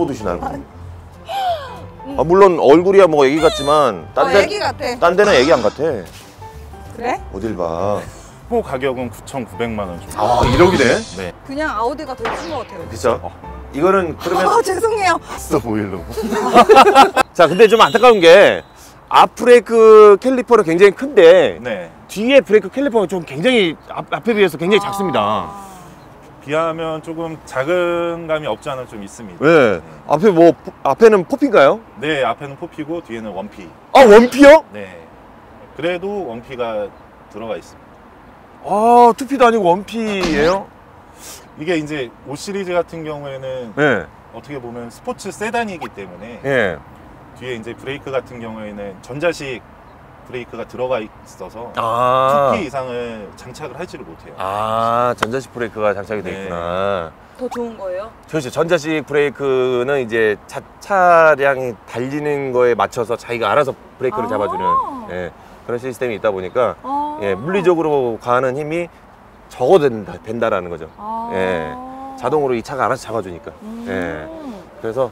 드시나요? 아, 물론 얼굴이야 뭐 애기 같지만 애기 같아. 딴 데는 애기 안 같아. 그래? 어딜 봐. 호 가격은 9,900만 원 정도. 아 1억이네? 네. 그냥 아우디가 더 예쁜 것 같아요. 그쵸? 이거는 그러면 죄송해요. 있어 보이려고. 자 근데 좀 안타까운 게 앞브레이크 캘리퍼는 굉장히 큰데 네. 뒤에 브레이크 캘리퍼가 좀 굉장히 앞에 비해서 굉장히 작습니다. 비하면 조금 작은 감이 없지 않아 좀 있습니다. 네. 앞에 뭐 앞에는 포피인가요? 네, 앞에는 포피고 뒤에는 원피. 아 원피요? 네. 그래도 원피가 들어가 있습니다. 아 투피도 아니고 원피예요? 이게 이제 5 시리즈 같은 경우에는 네. 어떻게 보면 스포츠 세단이기 때문에 예. 뒤에 이제 브레이크 같은 경우에는 전자식 브레이크가 들어가 있어서 아. 2피 이상을 장착을 하지를 못해요. 아 전자식 브레이크가 장착이 돼 네. 있구나. 더 좋은 거예요? 그렇죠. 전자식 브레이크는 이제 차량이 달리는 거에 맞춰서 자기가 알아서 브레이크를 잡아주는 예, 그런 시스템이 있다 보니까 예, 물리적으로 가하는 힘이 적어된다라는 거죠. 예, 자동으로 이 차가 알아서 잡아주니까. 예, 그래서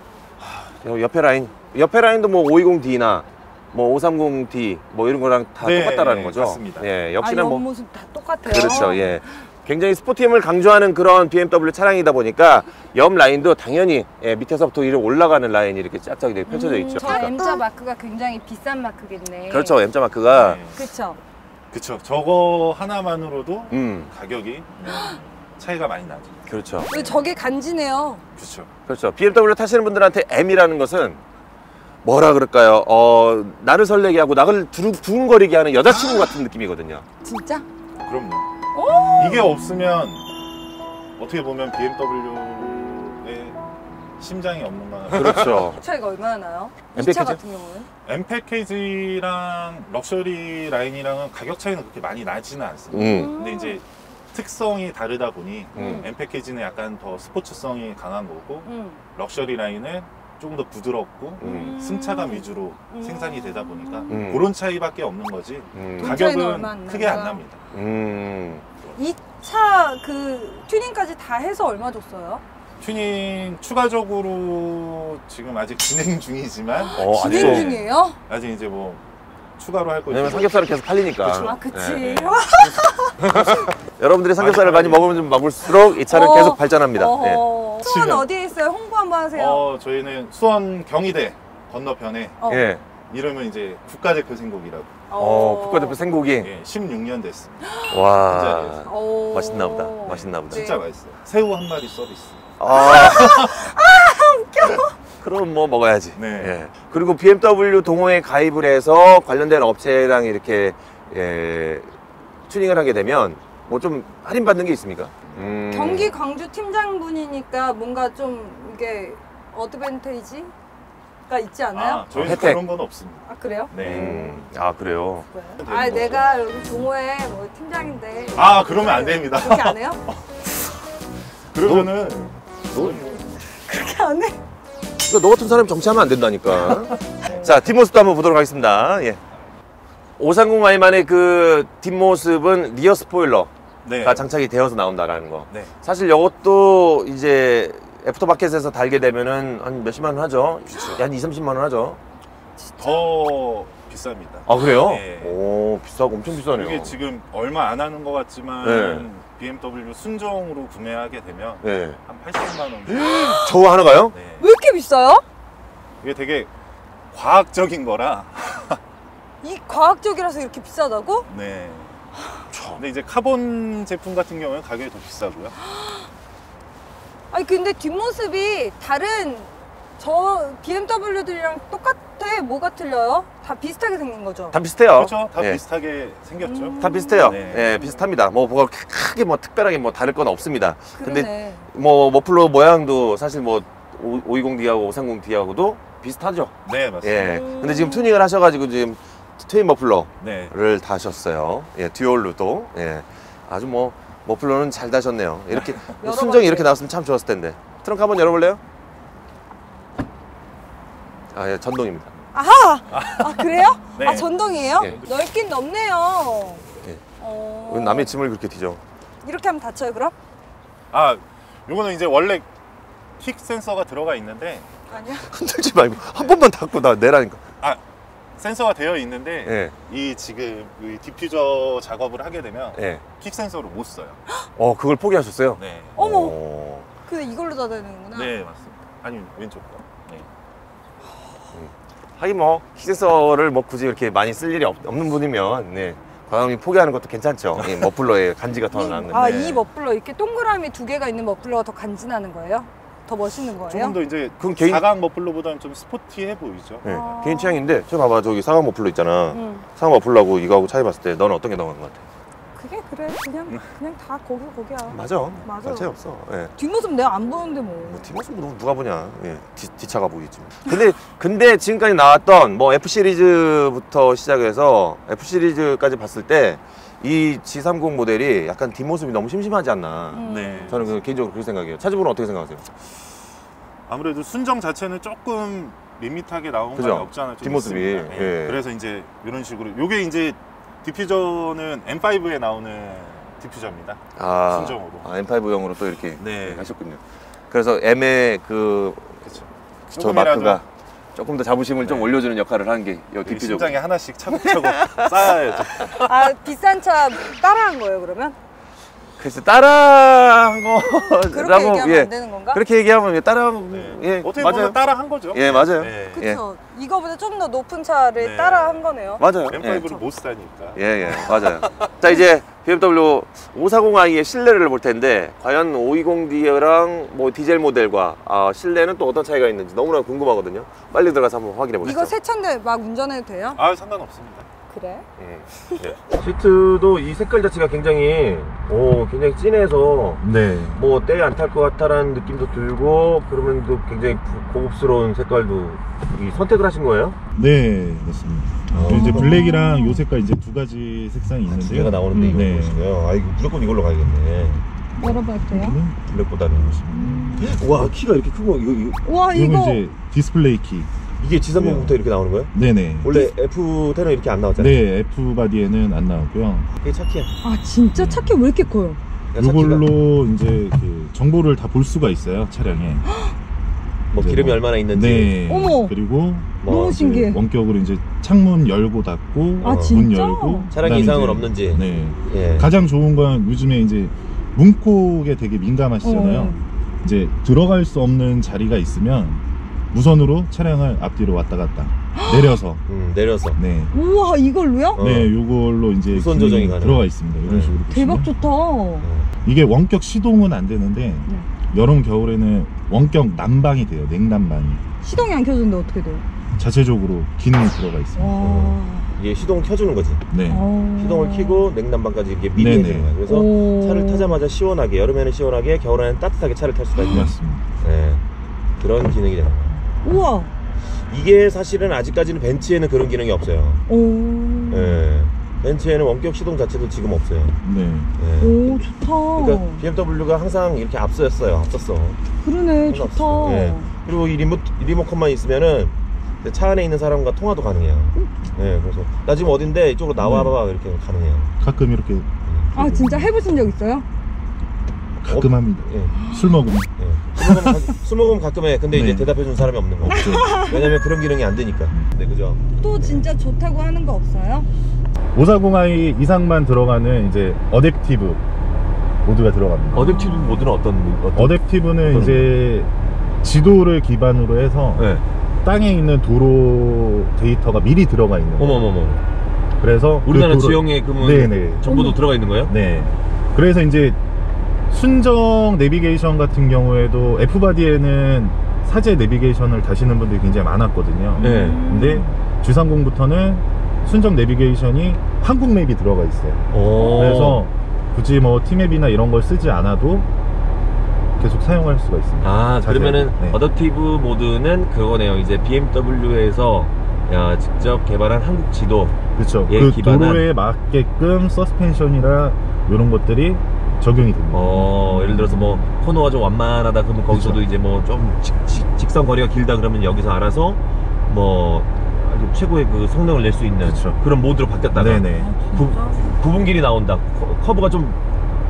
옆에 라인도 뭐 520D나 뭐 530D 뭐 이런 거랑 다 네, 똑같다라는 거죠. 맞습니다. 예, 역시나 뭐 옆모습 다 똑같아요. 그렇죠. 예. 굉장히 스포티함을 강조하는 그런 BMW 차량이다 보니까 옆 라인도 당연히 예, 밑에서부터 위로 올라가는 라인이 이렇게 짝짝이 되게 펼쳐져 있죠. 저 M자 마크가 굉장히 비싼 마크겠네. 그렇죠. M자 마크가 네. 그렇죠. 그쵸. 저거 하나만으로도 음. 가격이 차이가 많이 나죠. 그렇죠. 근데 저게 간지네요. 그쵸. 그렇죠. BMW 타시는 분들한테 M이라는 것은 뭐라 그럴까요? 나를 설레게 하고 나를 두근거리게 하는 여자친구 같은 느낌이거든요. 진짜? 그럼요. 이게 없으면 어떻게 보면 BMW의 심장이 없는 거나. 그렇죠. 차이가 얼마나 나요? 이 M 차 패키지? 같은 경우는? M 패키지랑 럭셔리 라인이랑은 가격 차이는 그렇게 많이 나지는 않습니다. 근데 이제 특성이 다르다 보니 M 패키지는 약간 더 스포츠성이 강한 거고 럭셔리 라인은 조금 더 부드럽고 승차감 위주로 생산이 되다 보니까 그런 차이밖에 없는 거지 가격은 크게 안 납니다. 이 차 그 튜닝까지 다 해서 얼마 줬어요? 튜닝 추가적으로 지금 아직 진행 중이지만 진행 중이에요? 아직 이제 뭐 추가로 할 거 왜냐면 있고 삼겹살을 계속 팔리니까. 그쵸. 아 그치. 네. 여러분들이 삼겹살을 많이 먹으면 먹을수록 이 차는 계속 발전합니다. 네. 수원 어디에 있어요? 홍보 한번 하세요. 저희는 수원 경희대 건너편에 예. 이름은 이제 국가대표 생고기라고. 국가대표 생고기. 예, 16년 됐습니다. 와. 맛있나 보다. 맛있나 보다. 진짜 맛있어요. 새우 한 마리 서비스. 웃겨. 그럼 뭐 먹어야지. 네. 예. 그리고 BMW 동호회에 가입을 해서 관련된 업체랑 이렇게 튜닝을 하게 되면 뭐 좀 할인 받는 게 있습니까? 경기 광주 팀장분이니까 뭔가 좀 이게 어드밴테이지가 있지 않아요? 저희는 혜택. 그런 건 없습니다. 아 그래요? 네. 아 그래요? 아 내가 여기 동호회 뭐 팀장인데. 그러면 안 됩니다. 그렇게 안 해요? 그러면은 그렇게 안 해? 너 같은 사람이 정치하면 안 된다니까. 자, 뒷모습도 한번 보도록 하겠습니다. 예. 530i만의 그 뒷모습은 리어 스포일러가 네. 장착이 되어서 나온다라는 거. 네. 사실 이것도 이제 애프터마켓에서 달게 되면은 한 몇십만 원 하죠. 한 20, 30만 원 하죠. 더 비쌉니다. 아, 그래요? 네. 오, 비싸고 엄청 비싸네요. 이게 지금 얼마 안 하는 것 같지만 네. BMW 순정으로 구매하게 되면 네. 한 80만 원. 저거 하나가요? 네. 왜 이렇게 비싸요? 이게 되게 과학적인 거라. 이 과학적이라서 이렇게 비싸다고? 네. 근데 이제 카본 제품 같은 경우는 가격이 더 비싸고요. 아니 근데 뒷모습이 다른 저 BMW들이랑 똑같아? 뭐가 틀려요? 다 비슷하게 생긴 거죠? 다 비슷해요. 그렇죠. 다 예. 비슷하게 생겼죠. 다 비슷해요. 네. 예, 비슷합니다. 뭐가 크게 뭐 특별하게 뭐 다를 건 없습니다. 그러네. 근데 뭐 머플러 모양도 사실 뭐 520D하고 530D하고도 비슷하죠. 네, 맞습니다. 예. 근데 지금 튜닝을 하셔가지고 지금 트윈 머플러를 네. 다셨어요. 예, 듀얼로도. 예. 아주 뭐 머플러는 잘 다셨네요. 이렇게 여러 순정이 가지. 이렇게 나왔으면 참 좋았을 텐데. 트렁크 한번 열어볼래요? 아, 예, 전동입니다. 아하! 아 그래요? 네. 아 전동이에요? 예. 넓긴 넓네요. 예. 어... 왜 남의 짐을 그렇게 뒤져? 이렇게 하면 다쳐요 그럼? 요거는 이제 원래 킥 센서가 들어가 있는데 아니야? 흔들지 말고 한 번만 닫고 나 내라니까. 센서가 되어 있는데 예. 이 지금 이 디퓨저 작업을 하게 되면 예. 킥 센서를 못 써요. 그걸 포기하셨어요? 네. 어머. 근데 이걸로 닫아야 되는구나. 네, 맞습니다. 아니 왼쪽 거. 네. 하긴 뭐 킥센서를 뭐 굳이 이렇게 많이 쓸 일이 없는 분이면 네. 과감히 포기하는 것도 괜찮죠. 이 머플러에 간지가 더 나는 건데. 이 머플러 이렇게 동그라미 2개가 있는 머플러가 더 간지나는 거예요? 더 멋있는 거예요? 조금 더 이제 그럼 개인- 사각 머플러보다는 좀 스포티해 보이죠. 네. 개인 취향인데 저 봐봐 저기 사각 머플러 있잖아. 응. 사각 머플러하고 이거하고 차이 봤을 때 너는 어떤 게 더 나은 것 같아? 그게 그래. 그냥 다 거기야. 맞아. 맞아. 차이 없어. 예. 뒷모습 내가 안 보는데 뭐. 뭐 뒷모습 뭐 누가 보냐. 예. 뒷차가 보이겠지. 근데 지금까지 나왔던 뭐 F 시리즈부터 시작해서 F 시리즈까지 봤을 때 이 G30 모델이 약간 뒷모습이 너무 심심하지 않나. 네. 저는 개인적으로 그렇게 생각해요. 차주분은 어떻게 생각하세요? 아무래도 순정 자체는 조금 밋밋하게 나온 그죠? 건 없지 않아 좀 뒷모습이, 있습니다. 네. 예. 그래서 이제 이런 식으로 요게 이제 디퓨저는 M5에 나오는 디퓨저입니다. 순정으로. M5용으로 또 이렇게 네. 하셨군요. 그래서 M의 그렇죠. 저 마크가 조금 더 자부심을 좀 올려주는 역할을 하는 게 이 디퓨저. 심장에 하나씩 차곡차곡 쌓아야죠. 비싼 차 따라한 거예요, 그러면? 글쎄 따라한 그렇게 거라고 얘기하면 안 되는 건가? 그렇게 얘기하면 따라한 네. 예 어떻게 맞아요. 보면 따라 한 거죠. 예 맞아요. 네. 그쵸. 이거보다 좀 더 높은 차를 네. 따라한 거네요. 맞아요. M5를 못 사니까. 예 맞아요. 자 이제 BMW 540i의 실내를 볼 텐데 과연 520D랑 뭐 디젤 모델과 실내는 또 어떤 차이가 있는지 너무나 궁금하거든요. 빨리 들어가서 한번 확인해 보시죠. 이거 새 차인데 막 운전해도 돼요? 상관없습니다. 그래? 시트도 이 색깔 자체가 굉장히 진해서 네. 뭐 때에 안 탈 것 같다라는 느낌도 들고 그러면 또 굉장히 고급스러운 색깔도 선택을 하신 거예요? 네, 맞습니다. 이제 블랙이랑 요 색깔 이제 두 가지 색상이 있는데요. 두 개가 나오는데 이거 네. 보시고요. 이거 무조건 이걸로 가야겠네. 열어봐도 돼요? 블랙보다는. 와 키가 이렇게 크고 이거 와, 이건 이거. 이제 디스플레이 키. 이게 G30부터 이렇게 나오는 거예요? 네네. 원래 F10은 이렇게 안 나왔잖아요. 네, F 바디에는 안 나오고요. 이게 차 키야. 진짜 차키 왜 이렇게 커요? 이걸로 이제 그 정보를 다 볼 수가 있어요, 차량에. 뭐 기름이 뭐, 얼마나 있는지. 네. 어머. 그리고 너무 이제 신기해. 원격으로 이제 창문 열고 닫고, 문 진짜? 열고. 차량에 그다음에 이상은 이제, 없는지. 네. 예. 가장 좋은 건 요즘에 이제 문콕에 되게 민감하시잖아요. 이제 들어갈 수 없는 자리가 있으면 무선으로 차량을 앞뒤로 왔다 갔다 내려서 내려서. 네. 우와, 이걸로요? 네, 요걸로 이제 무선 기능이 조정이 가능해요. 들어가 있습니다. 이런 네. 식으로 대박 보시면. 좋다. 이게 원격 시동은 안 되는데 여름 겨울에는 원격 난방이 돼요. 냉난방이 시동이 안 켜졌는데 어떻게 돼요? 자체적으로 기능이 들어가 있습니다. 와. 이게 시동을 켜주는 거지. 네. 시동을 켜고 냉난방까지 이렇게 미리 네네. 해주는 거야. 그래서 오. 차를 타자마자 시원하게 여름에는 시원하게 겨울에는 따뜻하게 차를 탈 수가 있는 맞습니다. 네. 그런 기능이잖아요. 우와. 이게 사실은 아직까지는 벤츠에는 그런 기능이 없어요. 오. 네. 벤츠에는 원격 시동 자체도 지금 없어요. 네. 네. 오, 좋다. 그러니까 BMW가 항상 이렇게 앞섰어. 그러네, 좋다. 네. 그리고 이 리모컨만 있으면은 차 안에 있는 사람과 통화도 가능해요. 네, 그래서 나 지금 어딘데 이쪽으로 나와봐 이렇게 가능해요. 가끔 이렇게 진짜 해보신 적 있어요? 가끔 합니다. 예. 술 먹으면. 예. 술 먹으면 가끔 해. 근데 네. 이제 대답해주는 사람이 없는 거. 없죠. 왜냐면 그런 기능이 안 되니까. 네, 그죠? 또 진짜 좋다고 하는 거 없어요? 540i 이상만 들어가는 이제 어댑티브 모드가 들어갑니다. 어댑티브 모드는 어떤 어댑티브는 이제 지도를 기반으로 해서 네. 땅에 있는 도로 데이터가 미리 들어가 있는 거예요. 어머머머. 그래서 우리나라 그 도로- 지형에 그러면 네네. 정보도 들어가 있는 거예요? 네. 그래서 이제 순정 내비게이션 같은 경우에도 F바디에는 사제 내비게이션을 다시는 분들이 굉장히 많았거든요. 네. 근데 G30부터는 순정 내비게이션이 한국 맵이 들어가 있어요. 그래서 굳이 뭐 T맵이나 이런 걸 쓰지 않아도 계속 사용할 수가 있습니다. 그러면은 네. 어댑티브 모드는 그거네요. 이제 BMW에서 직접 개발한 한국 지도. 그렇죠. 예, 그 기반한- 도로에 맞게끔 서스펜션이나 이런 것들이 적용이 됩니다. 예를 들어서 뭐 코너가 좀 완만하다 그러면 거기서도 그쵸. 이제 뭐 좀 직선 거리가 길다 그러면 여기서 알아서 뭐 아주 최고의 그 성능을 낼 수 있는 그쵸. 그런 모드로 바뀌었다가 네네. 부분길이 나온다. 커브가 좀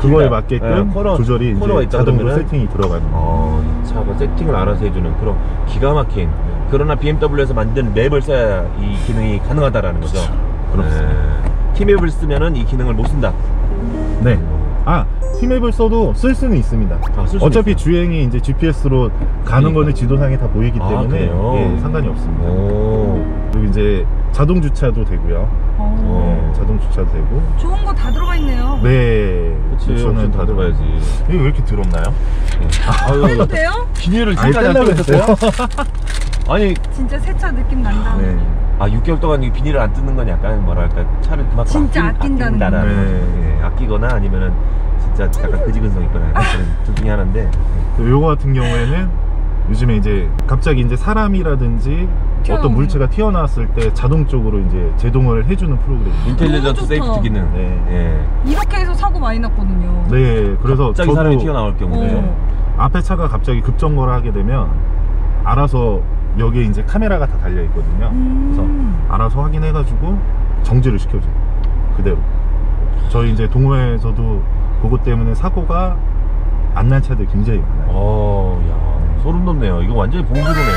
그거에 맞게끔 네, 코너, 조절이 코너가 이제 있다 자동으로 그러면은 세팅이 들어가는 거예요. 이 차가 세팅을 알아서 해주는 그런 기가 막힌. 그러나 BMW에서 만든 맵을 써야 이 기능이 가능하다라는 거죠. 그렇습니다. T맵을 쓰면은 이 기능을 못 쓴다. 네. T맵을 써도 쓸 수는 있습니다. 쓸 수는 어차피 있어요. 주행이 이제 GPS로 가는 거는 지도상에 다 보이기 때문에 그래요? 예, 상관이 없습니다. 오. 그리고 이제 자동 주차도 되고요. 네, 자동 주차도 되고. 좋은 거 다 들어가 있네요. 네. 그치, 옵션은 다 들어가야지. 이게 왜 이렇게 더럽나요? 해도 돼요? 비닐을 아니, 지금까지 안 떼려고 뜯었어요? 아니, 진짜 새 차 느낌 난다. 네. 6개월 동안 이 비닐을 안 뜯는 건 약간 뭐랄까 차를 그만큼 진짜 아낀다는 거. 아낀다라는 네. 거죠. 예, 아끼거나 아니면은 진짜 약간 거지근성 있거나 약간 그런 둘 중에 하나인데. 요거 같은 경우에는 요즘에 이제 갑자기 이제 사람이라든지 어떤 물체가 튀어나왔을 때 자동적으로 이제 제동을 해주는 프로그램. 인텔리전트 너무 세이프티 좋다. 기능. 네. 예. 이렇게 해서 사고 많이 났거든요. 네, 그래서 갑자기 저도 사람이 튀어나올 경우에. 네, 앞에 차가 갑자기 급정거를 하게 되면 알아서 여기에 이제 카메라가 다 달려 있거든요. 그래서 알아서 확인해가지고 정지를 시켜줘요. 그대로. 저희 이제 동호회에서도 그것 때문에 사고가 안 난 차들 굉장히 많아요. 야, 소름 돋네요. 이거 완전히 봉주로네요.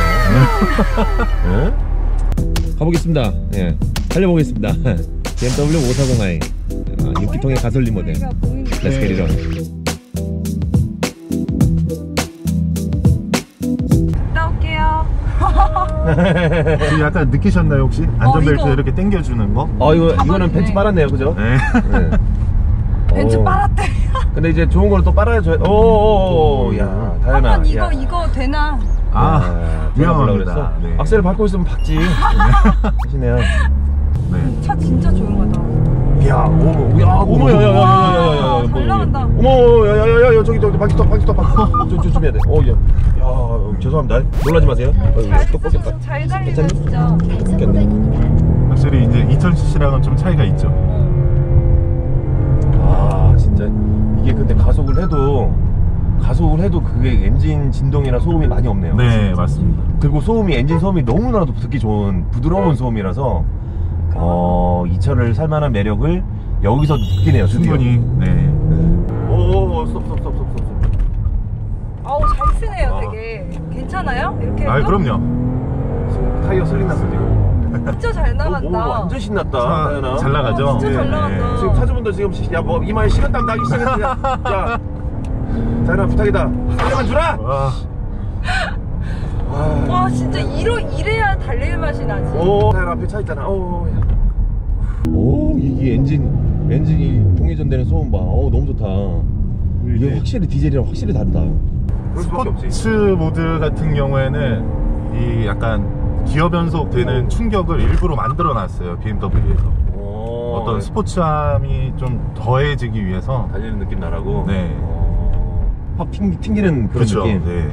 예? 가보겠습니다. 예, 달려보겠습니다. BMW 540i 6기통의 가솔린 모델. Let's get it on. 갔다 올게요. 지금 약간 느끼셨나요 혹시? 안전벨트 이거. 이렇게 당겨주는 거? 이거는 벤츠 빨았네요, 그죠? 네. 네. 벤츠 빨았대. 근데 이제 좋은 거는 또 빨아줘야. 야, 다현아. 한번 야. 이거 되나? 위험합니다. 네. 악셀을 밟고 있으면 박지. 하시네요. 네. 차 진짜 조용하다. 야, 어머, 야야야야야야야. 잘 나간다. 어머, 야야야야, 저기 바퀴 조심해야 돼. 야, 죄송합니다. 놀라지 마세요. 또 꺾였다. 잘 달리네 진짜. 확실히 이제 2000cc랑은 좀 차이가 있죠. 진짜 이게 근데 가속을 해도 그게 엔진 진동이나 소음이 많이 없네요. 네, 맞습니다. 그리고 엔진 소음이 너무나도 듣기 좋은 부드러운 소음이라서 이 차를 살만한 매력을 여기서 느끼네요. 드디어. 충분히. 네. 스톱. 아우 잘 쓰네요 되게. 괜찮아요? 이렇게 해도? 그럼요. 타이어 슬링 났어 지금. 진짜 잘 나간다. 완전 신났다. 차 다현아. 잘 나가죠? 진짜 잘 나간다. 지금 차주분들 지금 이마에 식은땀 나기 시작했어. 야, 다현아 부탁이다. 살려만 주라. 와 진짜 이래야 달릴 맛이 나지. 다현아 앞에 차 있잖아. 이게 엔진이 동회전되는 소음 봐. 너무 좋다. 이게 확실히 디젤이랑 확실히 다르다. 스포츠 모드 같은 경우에는 이 약간 기어 변속 되는 충격을 일부러 만들어 놨어요. BMW에서. 어떤 스포츠함이 좀 더해지기 위해서. 달리는 느낌 나라고. 네. 확 튕기는 그런 그렇죠. 느낌. 네.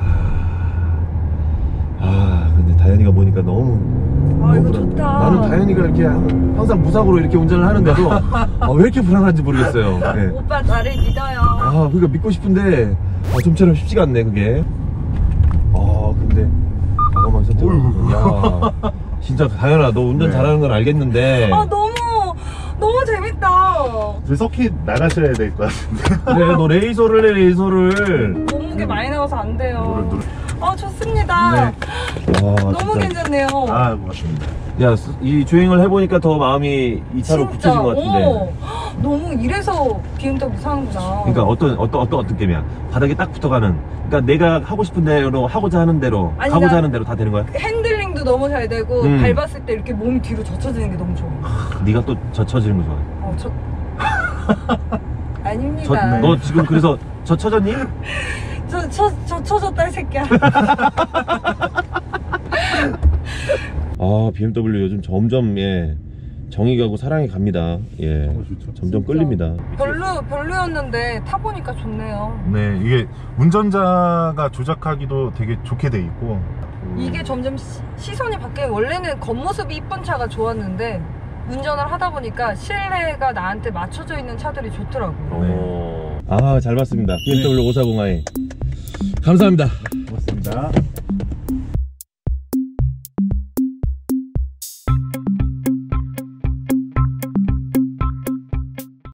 근데 다현이가 보니까 너무 이거 좋다. 나는 다현이가 이렇게 항상 무사고로 이렇게 운전을 하는데도 왜 이렇게 불안한지 모르겠어요. 네. 오빠 나를 믿어요. 그러니까 믿고 싶은데 좀처럼 쉽지가 않네 그게. 근데 과감한 선택. 야, 진짜 다현아 너 운전 네. 잘하는 건 알겠는데. 너무 재밌다. 이제 서킷 나가셔야 될 것 같은데. 그래 너 레이서를. 몸무게 많이 나와서 안 돼요. 노래. 좋습니다. 네. 너무 괜찮네요. 고맙습니다. 야, 이 주행을 해보니까 더 마음이 이 차로 굳혀진 것 같은데. 너무 이래서 BMW 사는구나. 그러니까 어떤 게임이야? 바닥에 딱 붙어가는. 그러니까 내가 하고 싶은 대로 하고자 하는 대로 가고자 하는 대로 다 되는 거야? 핸들링도 너무 잘 되고 밟았을 때 이렇게 몸이 뒤로 젖혀지는 게 너무 좋아. 네가 또 젖혀지는 거 좋아. 아닙니다. 너 지금 그래서 젖혀졌니? 젖혀졌다 이 새끼야. BMW 요즘 점점 정이 가고 사랑이 갑니다. 좋죠. 점점 진짜. 끌립니다. 별로였는데 타보니까 좋네요. 네, 이게 운전자가 조작하기도 되게 좋게 돼 있고. 이게 점점 시선이 바뀌면 원래는 겉모습이 이쁜 차가 좋았는데 운전을 하다 보니까 실내가 나한테 맞춰져 있는 차들이 좋더라고요. 잘 봤습니다. BMW 540i. 감사합니다. 고맙습니다.